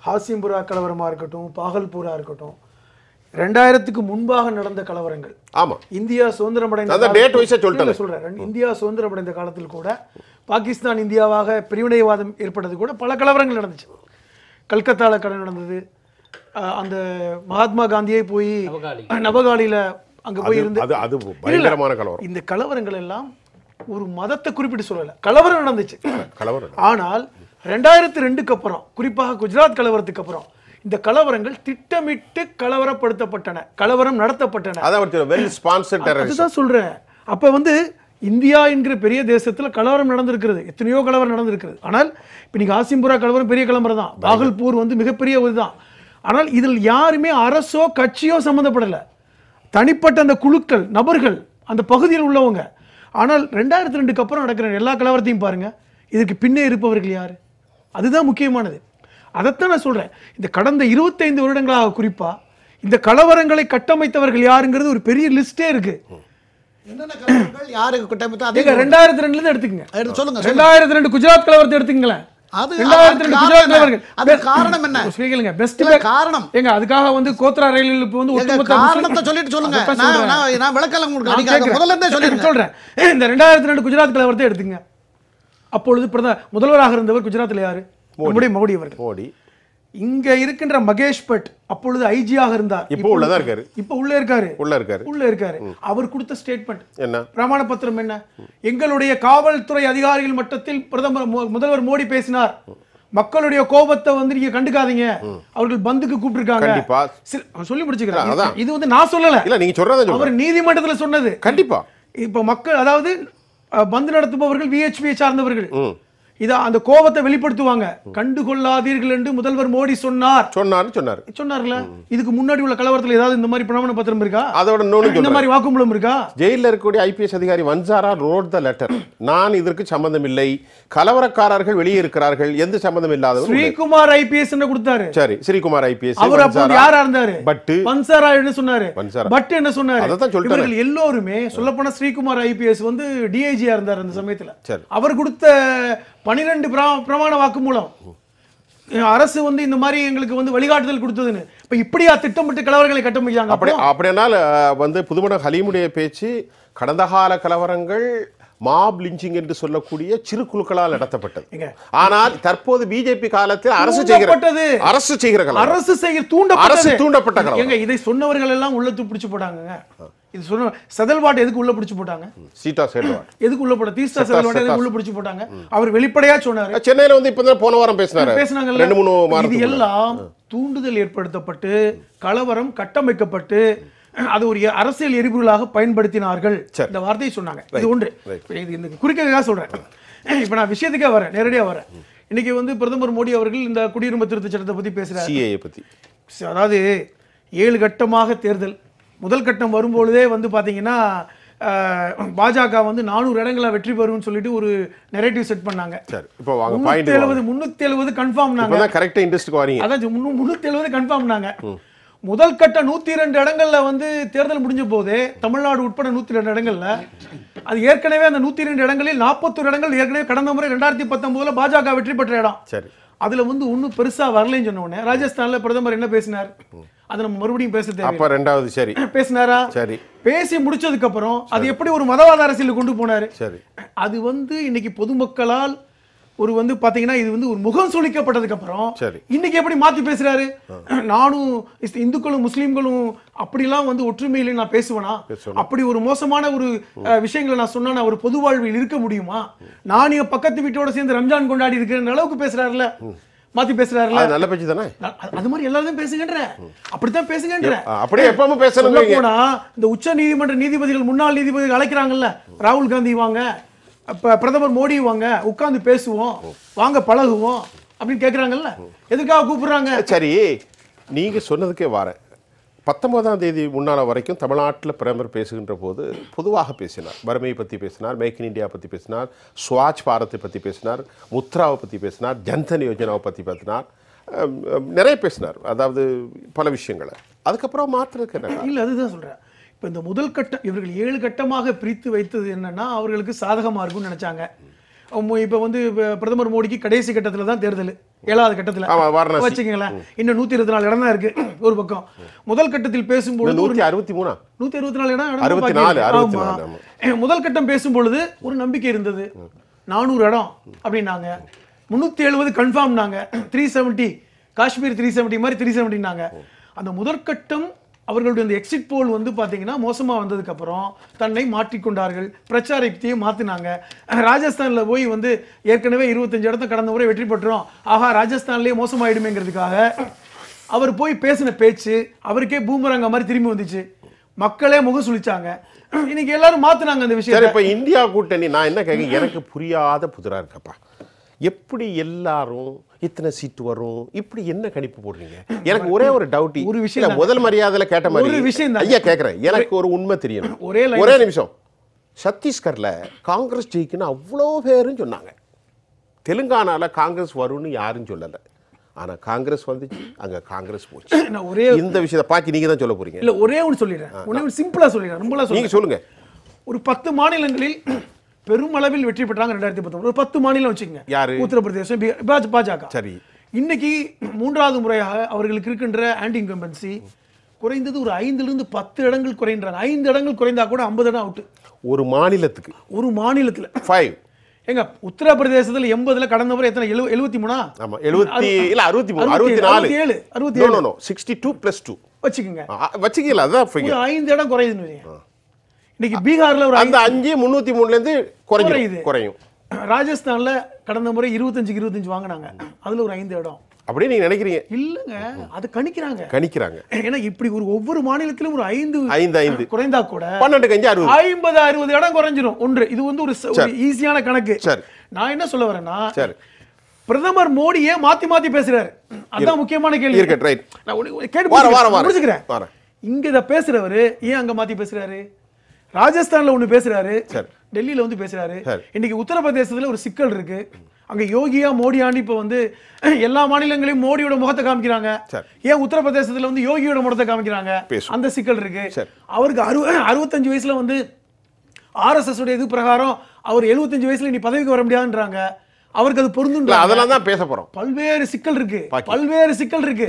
ஹாசிம்புரா கலவரமாக இருக்கட்டும், பாகல்பூரா இருக்கட்டும், 2000க்கு முன்பாக நடந்த கலவரங்கள். ஆமா, இந்தியா சுதந்திரம் சொல்றேன். இந்தியா சுதந்திரம் அடைந்த காலத்தில் கூட பாகிஸ்தான் இந்தியாவாக பிரிவினைவாதம் ஏற்பட்டது கூட பல கலவரங்கள் நடந்துச்சு. கல்கத்தாவில் கடை நடந்தது. அந்த மகாத்மா காந்தியே போய் நவகாலியில் அங்கே போய் இருந்து இந்த கலவரங்கள் எல்லாம் ஒரு மதத்தை குறிப்பிட்டு சொல்லலை, கலவரம் நடந்துச்சு. ஆனால் 2002க்கு அப்புறம், குறிப்பாக குஜராத் கலவரத்துக்கு அப்புறம் இந்த கலவரங்கள் திட்டமிட்டு கலவரப்படுத்தப்பட்டன, கலவரம் நடத்தப்பட்டன. அதுதான் சொல்றேன். அப்ப வந்து இந்தியா என்கிற பெரிய தேசத்துல கலவரம் நடந்திருக்கிறது, எத்தனையோ கலவரம் நடந்திருக்கிறது. ஆனால் இப்போ நீங்க ஹாசிம்புரா கலவரம் பெரிய கலவரம் தான், பாகல்பூர் வந்து மிகப்பெரிய இதுதான். ஆனால் இதில் யாருமே அரசோ கட்சியோ சம்மந்தப்படலை, தனிப்பட்ட அந்த குழுக்கள், நபர்கள், அந்த பகுதியில் உள்ளவங்க. ஆனால் 2002க்கு அப்புறம் நடக்கிற எல்லா கலவரத்தையும் பாருங்க, இதற்கு பின்னே இருப்பவர்கள் யாரு? அதுதான் முக்கியமானது. அதைத்தான் நான் சொல்றேன். இந்த கடந்த 25 வருடங்களாக குறிப்பா இந்த கலவரங்களை கட்டமைத்தவர்கள் யாருங்கிறது ஒரு பெரிய லிஸ்டே இருக்கு. என்னென்ன கலவரங்கள் யாருக்கு கட்டமைத்தா? 2002ல இருந்து எடுத்துக்கங்க, சொல்லுங்க. 2002 குஜராத் கலவரத்தை எடுத்துக்கங்களேன். காரணம் என்ன? காரணம் எங்க அதுக்காக வந்து கோத்ரா ரயிலில் இப்போ வந்து ஒட்டுமொத்த காரணத்தை சொல்லிட்டு சொல்லுங்க. நான் விளக்கலாம் உங்களுக்கு முதல்ல இருந்தே சொல்றேன். இந்த 2002 குஜராத் கலவரத்தை எடுத்துங்க. அப்பொழுது முதல்வராக இருந்தவர் குஜராத்தில் யாரு? மோடி அவர்கள். மோடி இங்க இருக்கின்ற மகேஷ் பட் அப்பொழுது ஐஜியாக இருந்தார். இப்போ உள்ளதா இருக்காரு. இப்போ உள்ள இருக்காரு. அவர் கொடுத்த ஸ்டேட்மெண்ட் என்ன? பிரமாண பத்திரம் என்ன? எங்களுடைய காவல்துறை அதிகாரிகள் மட்டத்தில் முதல்வர் மோடி பேசினார், மக்களுடைய கோபத்தை வந்து நீங்க கண்டுக்காதீங்க, அவர்கள் பந்துக்கு கூப்பிட்டிருக்காங்க சொல்லி முடிச்சுக்கிறாங்க. இது வந்து நான் சொல்லல, இல்ல நீங்க சொல்றது அவர் நீதிமன்றத்தில் சொன்னது. கண்டிப்பா இப்ப மக்கள், அதாவது பந்து நடத்துபவர்கள் விஹெச்பியை சார்ந்தவர்கள் அந்த கோபத்தை வெளிப்படுத்துவாங்க. கண்டுகொள்ளாதீர்கள் என்று முதல்வர் மோடி சொன்னார்ல. இதுக்கு முன்னாடி உள்ள கலவரத்தில் ஏதாவது இந்த மாதிரி பிரமாண பத்திரம் இருக்கா? அதோட இந்த மாதிரி வாக்குமூலம் இருக்கா? ஜெயிலில் இருக்கக்கூடிய ஐபிஎஸ் அதிகாரி வன்சாரா ரோட் த லெட்டர். நான் இதற்கு சம்பந்தம் இல்லை, கலவரக்காரர்கள் வெளியே இருக்கிறார்கள், எந்த சம்பந்தம் இல்லாதவர். ஸ்ரீகுமார் ஐபிஎஸ் என்ன கொடுத்தாரு? சரி, ஸ்ரீகுமார் ஐபிஎஸ். அவர் அப்போ யாரா இருந்தாரு? வன்சாரா என்ன சொன்னாரு? பட் என்ன சொன்னாரு? இவர்கள் எல்லோருமே சொல்லப்போனா ஸ்ரீகுமார் ஐபிஎஸ் வந்து டிஐஜியா இருந்தார் அந்த சமயத்துல. அவர் கொடுத்த 12 பிரமாண வாக்குமூலம் அரசு வந்து இந்த மாதிரி எங்களுக்கு வந்து வழிகாட்டுதல் கொடுத்ததுன்னு. இப்ப இப்படியா திட்டமிட்டு கலவரங்களை கட்டமைச்சாங்க? அப்படினால் வந்து புதுமண ஹலீமுடைய பேச்சு கடந்த கால கலவரங்கள் மாப் லிஞ்சிங் என்று சொல்லக்கூடிய சிறு குழுக்களால் நடத்தப்பட்டது. ஆனால் தற்போது பிஜேபி காலத்தில் அரசு தூண்டப்பட்ட கலவரம். இதை சொன்னவர்கள் எல்லாம் உள்ள பிடிச்சு போட்டாங்க. இது சொன்ன செதல்வாட் எதுக்கு உள்ள பிடிச்சு போட்டாங்க? சீதா செதல்வாட் எதுக்கு உள்ள போட்டாங்க? தீஸ்தா செதல்வாட் எதுக்கு உள்ள பிடிச்சு போட்டாங்க? அவர் வெளிப்படையா சொன்னாரு. சென்னையில வந்து இப்பதான் போன வாரம் பேசினாங்க. இது எல்லாம் தூண்டுதல் ஏற்படுத்தப்பட்டு கலவரம் கட்டமைக்கப்பட்டு அது ஒரு அரசியல் எரிபொருளாக பயன்படுத்தினார்கள். இந்த வார்த்தையை சொன்னாங்க. இது ஒன்று. இந்த குறிக்க சொல்றேன். இப்ப நான் விஷயத்துக்கே வரேன், நேரடியா வரேன். இன்னைக்கு வந்து பிரதமர் மோடி அவர்கள் இந்த குடியுரிமை திருத்த சட்டத்தை பத்தி பேசுறாரு. அதாவது 7 கட்டமாக தேர்தல். முதல் கட்டம் வரும்பொழுதே வந்து பாத்தீங்கன்னா பாஜக வந்து 400 இடங்களை வெற்றி பெறும்னு சொல்லிட்டு ஒரு நெரேட்டிவ் செட் பண்ணாங்க. 370 கன்ஃபார்ம். அதான் 370 கன்ஃபார்ம்னாங்க. முதல் கட்ட 102 இடங்கள்ல வந்து தேர்தல் முடிஞ்ச போதே தமிழ்நாடு உட்பட 102 இடங்கள்ல அது ஏற்கனவே அந்த 102 இடங்களில் 41 இடங்கள் ஏற்கனவே கடந்த முறை 2019 பாஜக வெற்றி பெற்ற இடம். அதுல வந்து ஒன்னும் பெருசா வரலன்னு சொன்ன உடனே ராஜஸ்தான்ல பிரதமர் என்ன பேசினார்? அது நம்ம மறுபடியும் பேச தேவை. பேசினாரா? பேசி முடிச்சதுக்கு அப்புறம் அது எப்படி ஒரு மதவாத அரசியல் கொண்டு போனாரு? அது வந்து இன்னைக்கு பொதுமக்களால் ஒரு வந்து பாத்தீங்கன்னா இது வந்து ஒரு முகம் சுளிக்கப்பட்டதுக்கு அப்புறம் இன்னைக்கு எப்படி மாத்தி பேசுறாரு? நானும் இந்துக்களும் முஸ்லீம்களும் அப்படிலாம் வந்து ஒற்றுமையில நான் பேசுவேனா? அப்படி ஒரு மோசமான ஒரு விஷயங்களை நான் சொன்னா நான் ஒரு பொது வாழ்வில் இருக்க முடியுமா? நான் என் பக்கத்து வீட்டோட சேர்ந்து ரம்ஜான் கொண்டாடி இருக்கிற அளவுக்கு பேசுறாருல, மாத்தி பேசுறாருல. நல்ல பேச்சு தானே. அது மாதிரி எல்லாரும் பேசுங்கன்ற, அப்படித்தான் பேசுங்கன்ற. அப்படியே எப்பவும் பேசணும். போனா இந்த உச்ச நீதிமன்ற நீதிபதிகள், முன்னாள் நீதிபதிகள் அழைக்கிறாங்கல்ல, ராகுல் காந்தி வாங்க, பிரதமர் மோடி வாங்க, உட்கார்ந்து பேசுவோம், வாங்க பழகுவோம் அப்படின்னு கேட்குறாங்கல்ல, எதுக்காக கூப்பிடுறாங்க? சரி, நீங்க சொன்னதுக்கே வரேன். 19ஆம் தேதி முன்னால வரைக்கும் தமிழ்நாட்டில் பிரதமர் பேசுகின்ற போது பொதுவாக பேசினார். வறுமையை பற்றி பேசினார், மேக் இன் இந்தியா பற்றி பேசினார், ஸ்வாச் பாரத்தை பற்றி பேசினார், முத்ராவை பற்றி பேசினார், ஜன்தன் யோஜனாவை பற்றி பேசினார், நிறைய பேசினார். அதாவது பல விஷயங்களை. அதுக்கப்புறம் மாத்திரக்கு என்ன இல்லை, அதுதான் சொல்கிறேன். இப்போ இந்த முதல் கட்டம் இவர்கள் 7 கட்டமாக பிரித்து வைத்தது என்னன்னா அவர்களுக்கு சாதகமாக இருக்கும்னு நினச்சாங்க. இப்போ வந்து பிரதமர் மோடிக்கு கடைசி கட்டத்தில் தான் தேர்தல், 7வது கட்டத்தில் வச்சுக்கங்களேன். இன்னும் 124 இடம் தான் இருக்கு ஒரு பக்கம். முதல் கட்டத்தில் பேசும்பொழுது 164 இடம். முதல் கட்டம் பேசும்பொழுது ஒரு நம்பிக்கை இருந்தது, 400 இடம் அப்படின்னாங்க. 370 கன்ஃபார்ம்னாங்க. 370 காஷ்மீர் 370 மாதிரி 370னாங்க. அந்த முதற்கட்டம் அவர்களுடைய அந்த எக்ஸிட் போல் வந்து பார்த்தீங்கன்னா மோசமாக வந்ததுக்கு அப்புறம் தன்னை மாற்றிக்கொண்டார்கள், பிரச்சார யுக்தியை மாற்றினாங்க. ராஜஸ்தானில் போய் வந்து ஏற்கனவே 25 இடத்த கடந்த முறை வெற்றி பெற்றோம், ஆஹா ராஜஸ்தான்லேயே மோசமாயிடுமேங்கிறதுக்காக அவர் போய் பேசின பேச்சு அவருக்கே பூமரங்க மாதிரி திரும்பி வந்துச்சு. மக்களே முகம் சுழிச்சாங்க. இன்னைக்கு எல்லாரும் மாத்தினாங்க அந்த விஷயம். இப்ப இந்தியா கூட்டணி நான் என்ன கேட்க, எனக்கு புரியாத புதிரா இருக்கப்பா. எப்படி எல்லாரும் இத்தனை சீட் வரும், இப்படி என்ன கணிப்பு போடுறீங்க? எனக்கு ஒரே ஒரு டவுட். ஒரு விஷயம் முதல் மரியாதையில கேட்ட மாதிரி விஷயம் ஐயா கேட்கறேன். எனக்கு ஒரு உண்மை தெரியணும். ஒரே நிமிஷம். சத்தீஸ்கர்ல காங்கிரஸ் ஜெயிக்குன்னு அவ்வளோ பேரும் சொன்னாங்க. தெலுங்கானால காங்கிரஸ் வரும்னு யாரும் சொல்லல. ஆனா காங்கிரஸ் வந்துச்சு, அங்க காங்கிரஸ் போச்சு. ஒரே இந்த விஷயத்தை பாக்கி நீங்க தான் சொல்ல போறீங்க. இல்ல ஒரே ஒன்று சொல்லிடுறேன், ஒண்ணு சிம்பிளா சொல்லிடுறேன், ரொம்பலாம் நீங்க சொல்லுங்க. ஒரு 10 மாநிலங்களில் பெருமளவில் வெற்றி பெற்றாங்க 2019. ஒரு 10 மாநிலம் வச்சுக்கோங்க. யாரு? உத்தரப்பிரதேசம், பாஜக. சரி. இன்னைக்கு 3வது முறையாக அவர்களுக்கு இருக்கின்ற ஆன்டி இன்கம்பன்சி குறைந்தது ஒரு 5லிருந்து 10 இடங்கள் குறைன்றாங்க. 5 இடங்கள் குறைந்தா கூட 50 இடம் அவுட் ஒரு மாநிலத்துக்கு. ஒரு மாநிலத்தில் 5. எங்க உத்தரப்பிரதேசத்துல 80ல கடந்த முறை எத்தனை? 73. ஆமா 70 இல்ல 63 64 67 நோ 62 + 2 வச்சுக்கல. அதான் 5 இடம் குறையுதுன்னு. இன்னைக்கு பீகார்ல ஒரு அந்த 5 303ல இருந்து குறையும். ராஜஸ்தான்ல கடந்த முறை 25 வாங்குனாங்க, அதுல ஒரு 5 இடம். அப்படி நீங்க நினைக்கிறீங்க? இல்லங்க, அது கணிக்கிறாங்க. ஏன்னா இப்படி ஒவ்வொரு மாநிலத்திலும் ஒரு 5 குறைந்தா கூட 12 கஞ்சி 50 இடம் குறைஞ்சிரும். ஒன்று இது வந்து ஒரு ஈஸியான கணக்கு. நான் என்ன சொல்ல வரேன்னா, பிரதமர் மோடியே மாத்தி பேசுறாரு. அதான் முக்கியமான கேள்வி. முடிச்சுக்கிறேன். இங்க இத பேசுறவரு ஏன் அங்க மாத்தி பேசுறாரு? ராஜஸ்தான்ல ஒண்ணு பேசுறாரு, டெல்லியில வந்து பேசுறாரு. இன்னைக்கு உத்தரப்பிரதேசத்துல ஒரு சிக்கல் இருக்கு. அங்க யோகியா மோடியான்னு இப்ப வந்து எல்லா மாநிலங்களையும் மோடியோட முகத்தை காமிக்கிறாங்க. ஏன் உத்தரப்பிரதேசத்துல வந்து யோகியோட முகத்தை காமிக்கிறாங்க? அந்த சிக்கல் இருக்கு. அவருக்கு 65 வயசுல வந்து RSS உடைய இது பிரகாரம் அவர் 75 வயசுல நீ பதவிக்கு வர முடியாதுன்றாங்க. அவருக்கு அது பொருந்தும். அதெல்லாம் தான் பேச போறோம். பல்வேறு சிக்கல் இருக்கு.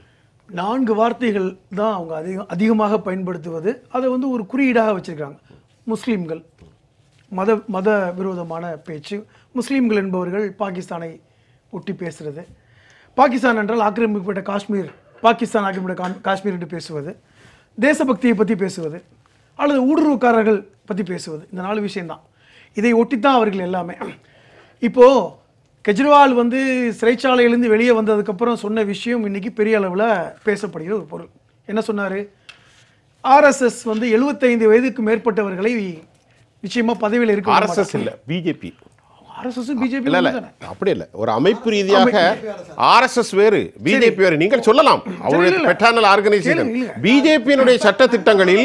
4 வார்த்தைகள் தான் அவங்க அதிகமாக பயன்படுத்துவது. அதை வந்து ஒரு குறியீடாக வச்சிருக்காங்க. முஸ்லீம்கள், மத விரோதமான பேச்சு. முஸ்லீம்கள் என்பவர்கள் பாகிஸ்தானை ஒட்டி பேசுறது, பாகிஸ்தான் என்றால் ஆக்கிரமிக்கப்பட்ட காஷ்மீர், பாகிஸ்தான் ஆக்கிரமிக்கப்பட்ட காஷ்மீர் என்று பேசுவது, தேசபக்தியை பற்றி பேசுவது, அல்லது ஊடுருவக்காரர்கள் பற்றி பேசுவது. இந்த 4 விஷயம்தான். இதை ஒட்டித்தான் அவர்கள் எல்லாமே. இப்போது கெஜ்ரிவால் வந்து சிறைச்சாலையிலேருந்து வெளியே வந்ததுக்கப்புறம் சொன்ன விஷயம் இன்னைக்கு பெரிய அளவில் பேசப்படுகிற ஒரு பொருள். என்ன சொன்னார்? RSS வந்து 75 வயதுக்கு மேற்பட்டவர்களை நிச்சயமா பதவியில் இருக்க. RSS இல்ல, பிஜேபி. RSS பிஜேபி இல்ல, அப்படி இல்ல. ஒரு அமைப்பு ரீதியாக RSS வேறு, பிஜேபி வேறு. நீங்கள் சொல்லலாம் அவருடைய பெட்டர்னல் ஆர்கனைசேஷன். பிஜேபியினுடைய சட்ட திட்டங்களில்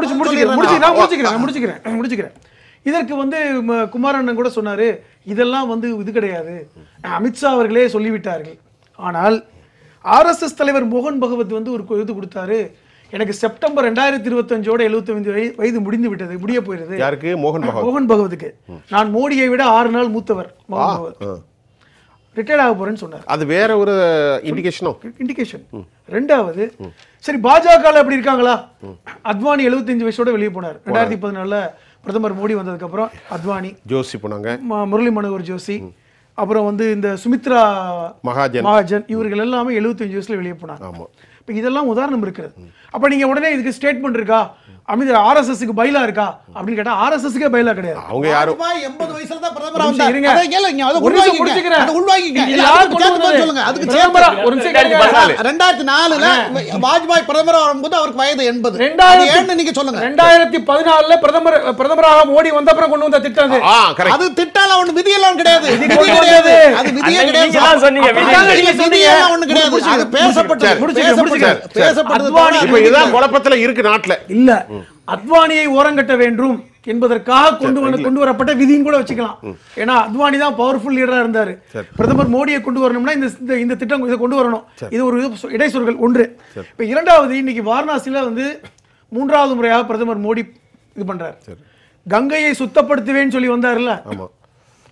முடிச்சுக்கிறேன். இதற்கு வந்து குமாரண்ணன் கூட சொன்னாரு, இதெல்லாம் வந்து இது கிடையாது, அமித்ஷா அவர்களே சொல்லிவிட்டார்கள். ஆனால் RSS தலைவர் மோகன் பகவத் வந்து ஒரு இது கொடுத்தாரு, எனக்கு செப்டம்பர் 2025ஓட 75 வயது முடிய போயிருது. யாருக்கு? மோகன் பகவத்துக்கு. நான் மோடியை விட 6 நாள் மூத்தவர். மோகன் பகவத் ரிட்டையர்ட் ஆக போறேன்னு சொன்னார். அது வேற ஒரு இண்டிகேஷன். ரெண்டாவது, சரி பாஜக அப்படி இருக்காங்களா? அத்வானி 75 வயசோட வெளியே போனார். 2014ல பிரதமர் மோடி வந்ததுக்கு அப்புறம் அத்வானி, ஜோஷி போனாங்க, முரளி மனோகர் ஜோஷி, அப்புறம் வந்து இந்த சுமித்ரா மகாஜன், இவர்கள் எல்லாமே 75 வயசுல வெளியே போனாங்க. இப்போ இதெல்லாம் உதாரணம் இருக்கிறது. அப்ப நீங்க உடனே இதுக்கு ஸ்டேட்மெண்ட் இருக்கா, RSSக்கு பைலா இருக்கா அப்படின்னு கேட்டா RSSக்கே பைலா கிடையாது. அவங்க யாரும் 80 வயசுல தான் பிரதமரா வந்தாங்க. அத கேளுங்க, அத உள்வாங்கிங்க. அத உள்வாங்கிங்க. யார் கொண்டு சொல்லுங்க. அதுக்கு பிரதமரா ஒரு நிமிஷம் கேளுங்க. 2004ல வாஜ்பாய் பிரதமரா வரும்போது அவருக்கு வயது 80. ஏன்னு நீங்க சொல்லுங்க. 2014ல பிரதமராக மோடி வந்த அப்புறம் கொண்டு வந்த திட்டம் அது திட்டம்ல ஒண்ணு விதியெல்லாம் கிடையாது. அது விதியே கிடையாது. நீங்க சொன்னீங்க விதியெல்லாம் ஒண்ணு கிடையாது. அது பேசப்பட்டது. இப்ப இதுதான் குழப்பத்துல இருக்கு நாட்டுல. இல்ல, அத்வானியை ஓரங்கட்ட வேண்டும் என்பதற்காக கொண்டு வரப்பட்ட விதியும் கூட வச்சுக்கலாம். ஏன்னா அத்வானி தான் பவர்ஃபுல் லீடரா இருந்தாரு. பிரதமர் மோடியை கொண்டு வரணும்னா இந்த திட்டம் இதை கொண்டு வரணும். இது ஒரு இடைச்சொல்கள் ஒன்று. இப்ப இரண்டாவது, இன்னைக்கு வாரணாசியில வந்து 3வது முறையாக பிரதமர் மோடி இது பண்றாரு. கங்கையை சுத்தப்படுத்துவேன்னு சொல்லி வந்தாருல்ல,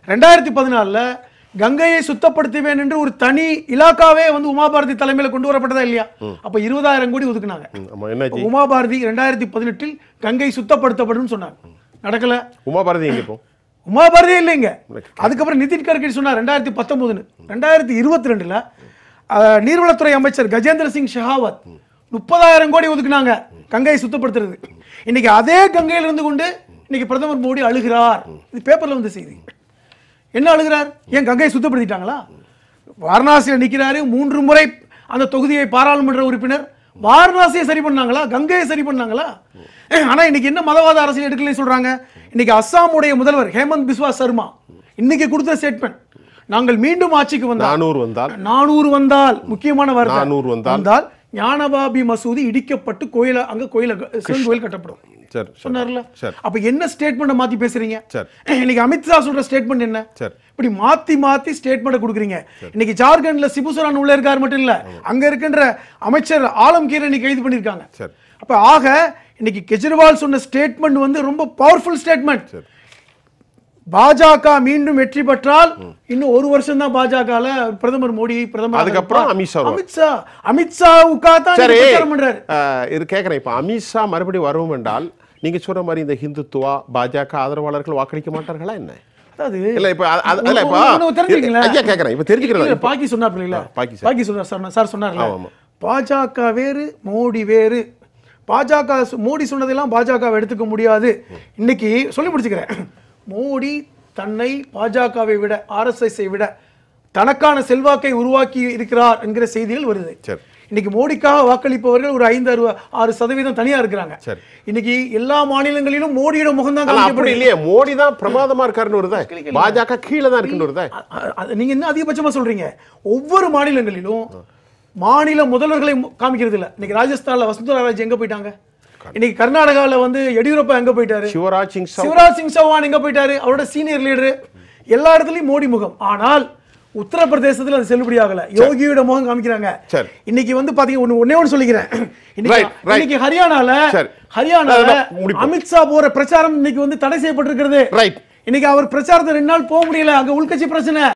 2014 கங்கையை சுத்தப்படுத்துவேன் என்று ஒரு தனி இலாக்காவே வந்து உமாபாரதி தலைமையில கொண்டு வரப்பட்டதா இல்லையா? அப்ப 20,000 கோடி ஒதுக்குனாங்க. உமாபாரதி 2018 கங்கை சுத்தப்படுத்தப்படும் சொன்னாங்க, நடக்கல. உமாபாரதி எங்க இப்போ? உமாபாரதியே இல்லைங்க. அதுக்கப்புறம் நிதின் கட்கரி சொன்னார் 2019. 2022 நீர்வளத்துறை அமைச்சர் கஜேந்திர சிங் ஷெகாவத் 30,000 கோடி ஒதுக்குனாங்க கங்கையை சுத்தப்படுத்துறது. இன்னைக்கு அதே கங்கையில் இருந்து கொண்டு இன்னைக்கு பிரதமர் மோடி அழுகிறார். இது பேப்பர்ல வந்து செய்தி. என்ன அழுகிறார்? ஏன் கங்கையை சுத்தப்படுத்திட்டாங்களா? வாரணாசியில் நிற்கிறாரு, 3 முறை அந்த தொகுதியை பாராளுமன்ற உறுப்பினர். வாரணாசியை சரி பண்ணாங்களா? கங்கையை சரி பண்ணாங்களா? ஆனா இன்னைக்கு என்ன மதவாத அரசியல் எடுக்கலன்னு சொல்றாங்க. இன்னைக்கு அஸ்ஸாமுடைய முதல்வர் ஹேமந்த் பிஸ்வா சர்மா இன்னைக்கு கொடுத்த ஸ்டேட்மெண்ட், நாங்கள் மீண்டும் ஆட்சிக்கு வந்தால் 400 வந்தால் முக்கியமான வார்த்தை 400 வந்தால் ஞானபாபி மசூதி இடிக்கப்பட்டு கோயில் அங்க கோயில் கட்டப்படும் சொன்னார்ல. அப்ப என்ன ஸ்டேட்மெண்ட் மாத்தி பேசுறீங்க? இன்னைக்கு அமித்ஷா சொல்ற ஸ்டேட்மெண்ட் என்ன? இப்படி மாத்தி ஸ்டேட்மெண்ட் கொடுக்குறீங்க. இன்னைக்கு ஜார்க்கண்ட்ல சிபுசோரன் உள்ள இருக்காரு மட்டும் இல்ல, அங்க இருக்கின்ற அமைச்சர் ஆலம்கீரை இன்னைக்கு கைது பண்ணிருக்காங்க. அப்ப ஆக இன்னைக்கு கெஜ்ரிவால் சொன்ன ஸ்டேட்மெண்ட் வந்து ரொம்ப பவர்ஃபுல் ஸ்டேட்மெண்ட். பாஜக மீண்டும் வெற்றி பெற்றால் இன்னும் 1 வருஷம் தான் பாஜகல பிரதமர் மோடி பிரதமர். அதுக்கப்புறம் அமித்ஷாவுக்கா தான் பிரச்சாரம் பண்றாரு. இது கேக்குறேன். இப்ப அமித்ஷா மறுபடியும் வரும் என்றால் நீங்க சொல்ற மாதிரி இந்த ஹிந்துத்துவா பாஜக ஆதரவாளர்கள் வாக்களிக்க மாட்டார்களா என்ன? அதாவது இல்ல இப்ப அதல இப்ப தெரிஞ்சுக்கீங்களா? ஐயா கேக்குறேன். இப்ப தெரிஞ்சுக்கிறேன். பாக்கி சொன்னார் இல்ல, பாக்கி சொன்னார் சார் சொன்னார்ல, பாஜக வேறு மோடி வேறு. பாஜக மோடி சொன்னதெல்லாம் பாஜகவை எடுத்துக்க முடியாது. இன்னைக்கு சொல்லி முடிச்சுக்கிறேன். மோடி தன்னை பாஜகவை விட ஆர்எஸ்எஸ்ஐ விட தனக்கான செல்வாக்கை உருவாக்கி இருக்கிறார் என்கிற செய்திகள் வருது. இன்னைக்கு மோடிக்காக வாக்களிப்பவர்கள் ஒரு 5-6% தனியா இருக்கிறாங்க. இன்னைக்கு எல்லா மாநிலங்களிலும் மோடியோட முகம் தான் அப்படி இல்லையே, மோடி தான் பிரமாதமா இருக்காருன்னு வருதா? பாஜக கீழே தான் இருக்குன்னு வருதா? நீங்க என்ன அதிகபட்சமா சொல்றீங்க? ஒவ்வொரு மாநிலங்களிலும் மாநில முதல்வர்களை காமிக்கிறது இல்ல. இன்னைக்கு ராஜஸ்தான்ல வசுந்தரா ராஜே எங்க போயிட்டாங்க? இன்னைக்கு கர்நாடகாவில் வந்து எடியூரப்பா எங்க போயிட்டாரு? சிவராஜ் சிங் சௌஹான் எங்க போயிட்டாரு? அவரோட சீனியர் லீடர். எல்லா இடத்துலயும் மோடி முகம். ஆனால் உத்தரப்பிரதேசத்துல அது செல்லுபடி ஆகல. யோகியோட முகம் காமிக்கிறாங்க. இன்னைக்கு வந்து பாத்தீங்கன்னா ஒன்னே ஒன்னு சொல்லிக்கிறேன். இன்னைக்கு ஹரியானால அமித்ஷா போற பிரச்சாரம் இன்னைக்கு வந்து தடை செய்யப்பட்டிருக்கிறது. இன்னைக்கு அவர் பிரச்சாரத்தை 2 நாள் போக முடியல, அங்க உள்கட்சி பிரச்சனை.